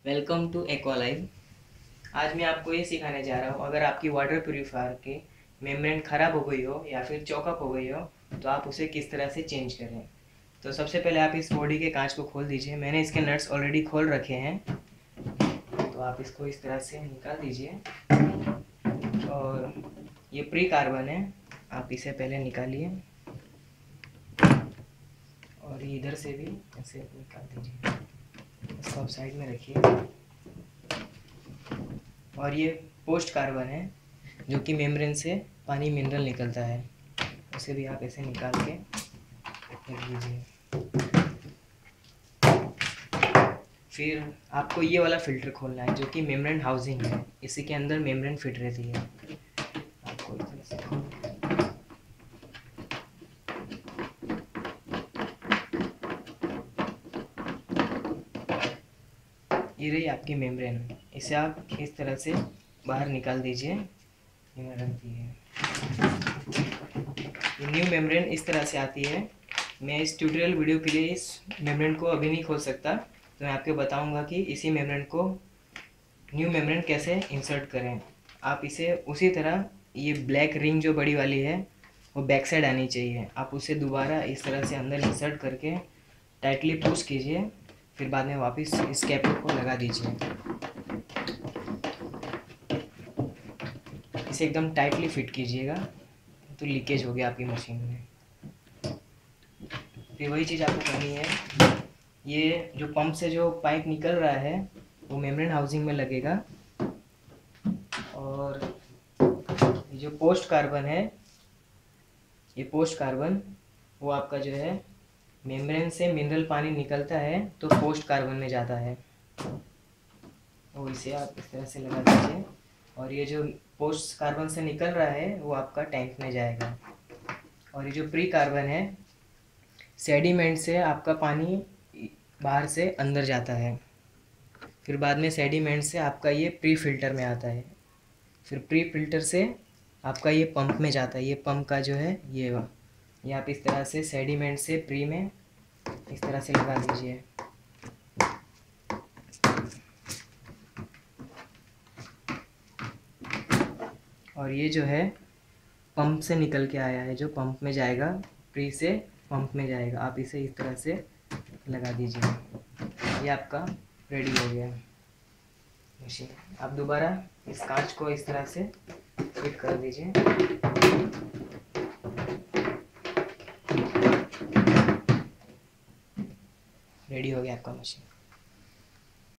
Welcome to एक्वालाइव। आज मैं आपको ये सिखाने जा रहा हूँ, अगर आपकी वाटर प्यूरीफायर की मेम्ब्रेन ख़राब हो गई हो या फिर चौकअप हो गई हो तो आप उसे किस तरह से चेंज करें। तो सबसे पहले आप इस बॉडी के कांच को खोल दीजिए। मैंने इसके नट्स ऑलरेडी खोल रखे हैं, तो आप इसको इस तरह से निकाल दीजिए। और ये प्री कार्बन है, आप इसे पहले निकालिए और ये इधर से भी ऐसे निकाल दीजिए। इसको आप साइड में रखिए। और ये पोस्ट कार्बन है जो कि मेम्ब्रेन से पानी मिनरल निकलता है, उसे भी आप ऐसे निकाल के रख दीजिए। फिर आपको ये वाला फ़िल्टर खोलना है जो कि मेम्ब्रेन हाउसिंग है, इसी के अंदर मेम्ब्रेन फिट रहती है। आपको इस तरह से ये रही आपकी मेम्ब्रेन, इसे आप इस तरह से बाहर निकाल दीजिए। ये रख दिए। ये न्यू मेम्ब्रेन इस तरह से आती है। मैं इस ट्यूटोरियल वीडियो के लिए इस मेम्ब्रेन को अभी नहीं खोल सकता, तो मैं आपको बताऊंगा कि इसी मेम्ब्रेन को न्यू मेम्ब्रेन कैसे इंसर्ट करें। आप इसे उसी तरह, ये ब्लैक रिंग जो बड़ी वाली है वो बैक साइड आनी चाहिए, आप उसे दोबारा इस तरह से अंदर इंसर्ट करके टाइटली पुश कीजिए। फिर बाद में वापस इस कैप को लगा दीजिए। इसे एकदम टाइटली फिट कीजिएगा, तो लीकेज हो गया आपकी मशीन में। फिर वही चीज़ आपको करनी है। ये जो पंप से जो पाइप निकल रहा है वो मेम्ब्रेन हाउसिंग में लगेगा। और ये जो पोस्ट कार्बन है, ये पोस्ट कार्बन वो आपका जो है मेम्ब्रेन से मिनरल पानी निकलता है तो पोस्ट कार्बन में जाता है, वो इसे आप इस तरह से लगा दीजिए। और ये जो पोस्ट कार्बन से निकल रहा है वो आपका टैंक में जाएगा। और ये जो प्री कार्बन है, सेडिमेंट से आपका पानी बाहर से अंदर जाता है। फिर बाद में सेडिमेंट से आपका ये प्री फिल्टर में आता है। फिर प्री फिल्टर से आपका ये पंप में जाता है। ये पंप का जो है ये आप इस तरह से सेडिमेंट से प्री में इस तरह से लगा दीजिए। और ये जो है पंप से निकल के आया है, जो पंप में जाएगा, प्री से पंप में जाएगा, आप इसे इस तरह से लगा दीजिए। ये आपका रेडी हो गया मशीन। आप दोबारा इस कांच को इस तरह से फिट कर दीजिए। रेडी हो गया आपका मशीन।